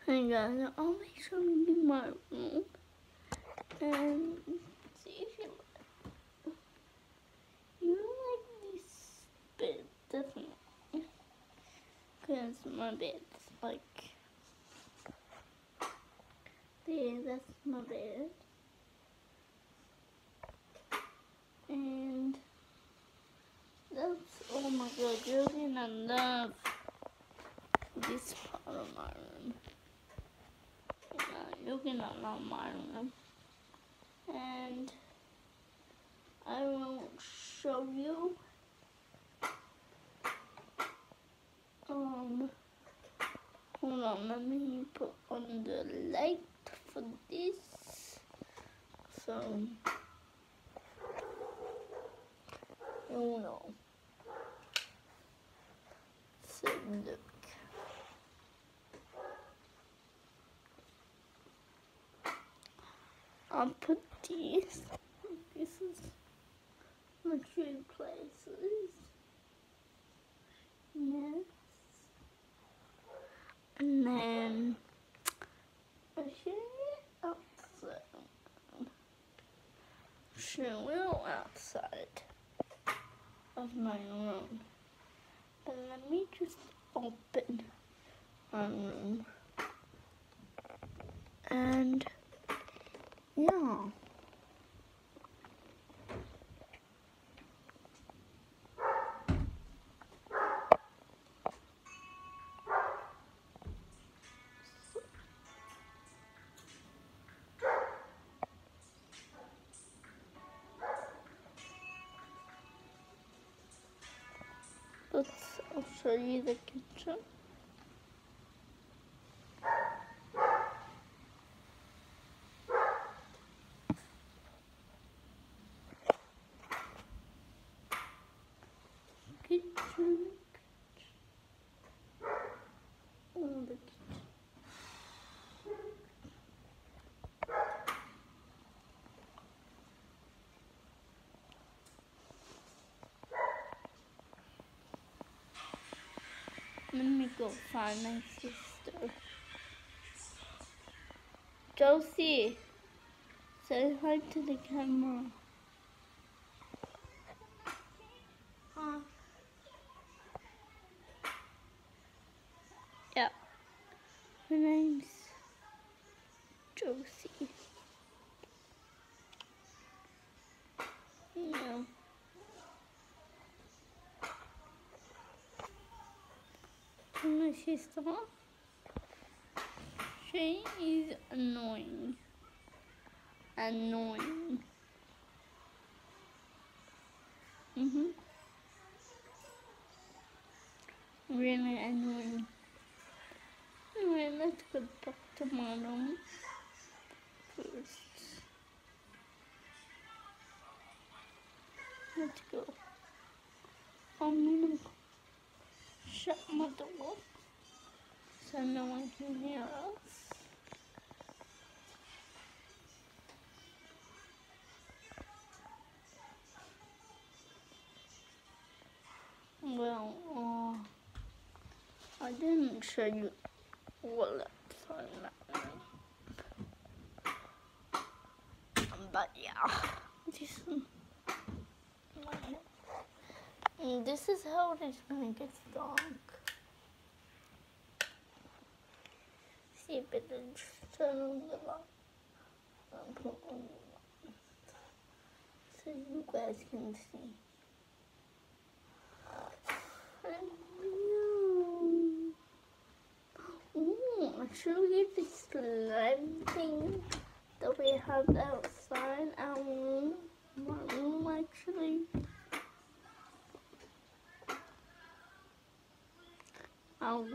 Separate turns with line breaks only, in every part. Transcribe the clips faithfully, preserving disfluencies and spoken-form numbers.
Hey guys, I'll make sure you be my room and see if you like. You like this bed, definitely. Because my bed's like, there, that's my bed. And that's, oh my god, you're gonna love this part of my room. Yeah, you're gonna love my room. And I will show you um hold on, let me put on the light for this. So oh no. So look. I'll put these. This is my true places. Yes. And then I'll show you outside. Show you outside of my room. And let me just open my room. And yeah. Let's, I'll show you the kitchen. Kitchen. Oh, the kitchen. Let me go find my sister. Josie, say hi to the camera. Huh? Yeah. Her name's Josie. Yeah. And my sister, she is annoying. Annoying. Mhm. Really annoying. Anyway, let's go back to my room first. Let's go. I'm gonna shut my door so no one can hear us. Well, uh, I didn't show you all outside that night. But yeah, this is and this is how it is when it gets dark. See if it just turn on the light and put on the light so you guys can see. Ooh, I'll show you this slime thing that we have outside our room. My room actually. I'll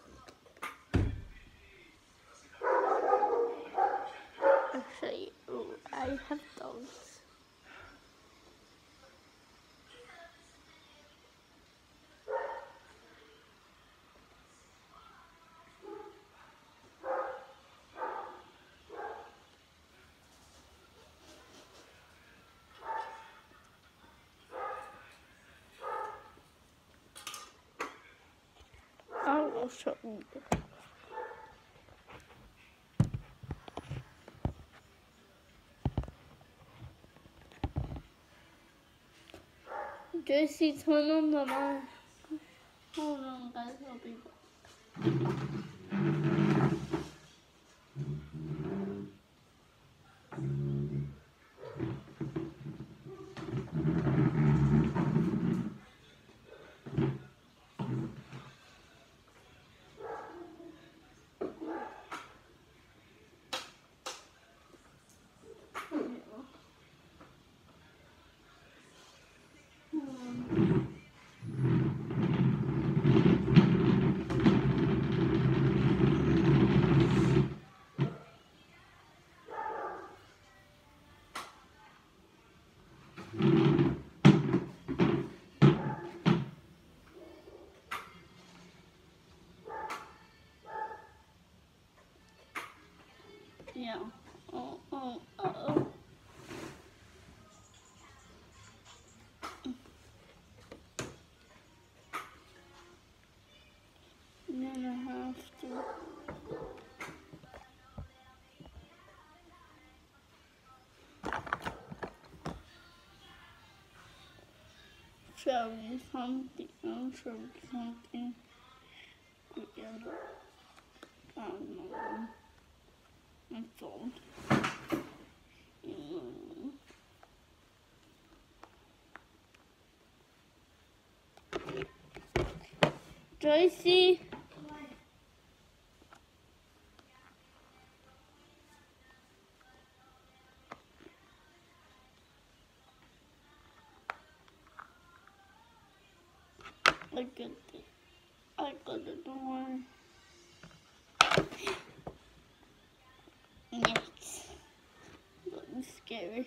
I'll show you. Ooh, I have those. I will show you. Josie, turn on the light. Hold on, guys, I'll be back. Yeah. Oh, oh, uh oh. I'm gonna have to. Show you something. I'll show you something. Together. Um, that's all. Mm. Joycey. I got it. I got it. Don't worry. Yikes. That was scary.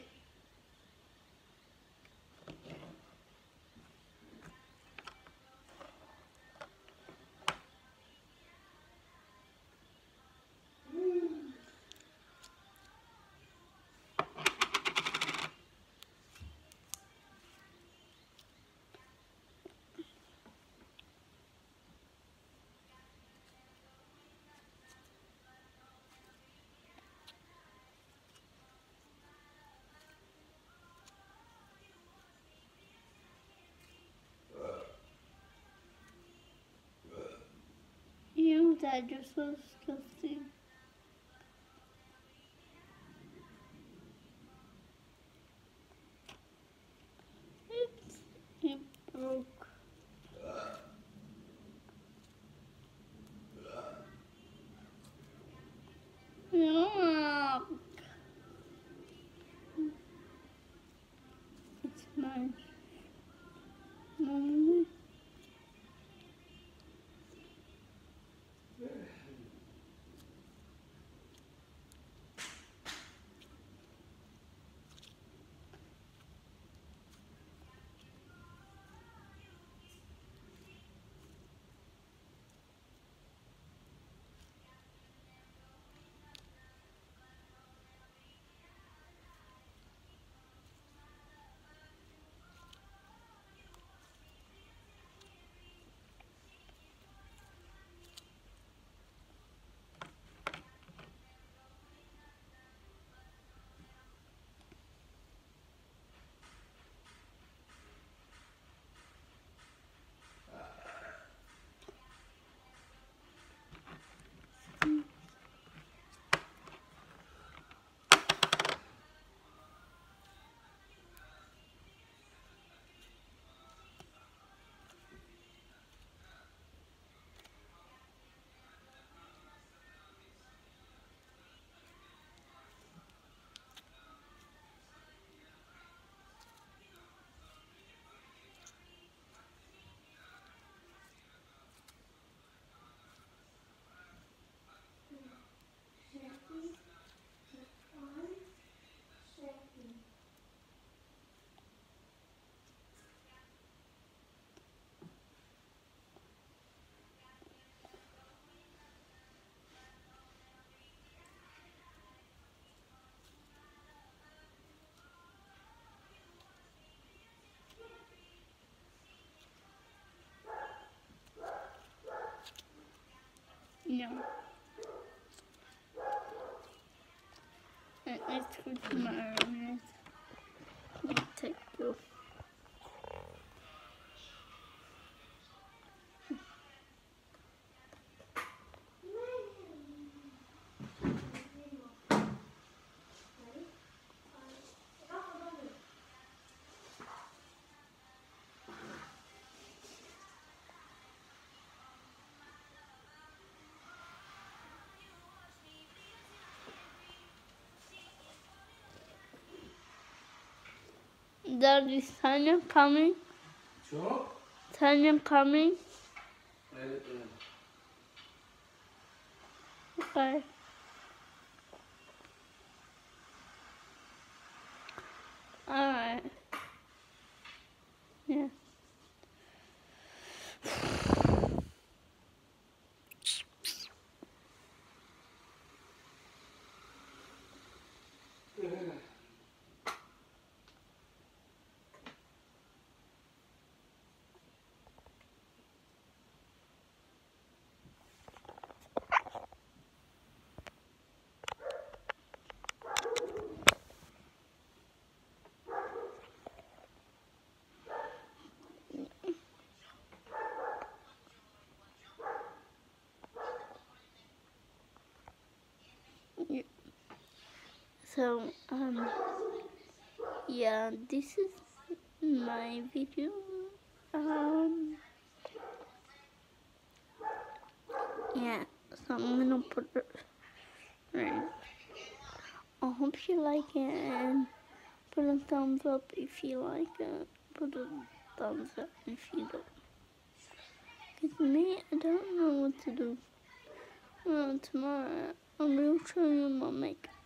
You, Dad, you're so disgusting. Oops, it broke. Yeah. It's nice. Mommy. No. Let me go to my room. Let me take you. Dad, is Tanya coming?
Çok.
Tanya coming?
Evet, evet.
Okay. Alright. Yeah. Yeah. So, um, yeah, this is my video. Um, yeah, so I'm gonna put it right. I hope you like it and put a thumbs up if you like it. Put a thumbs up if you don't. Cause me, I don't know what to do. Uh, tomorrow, I will show you my makeup.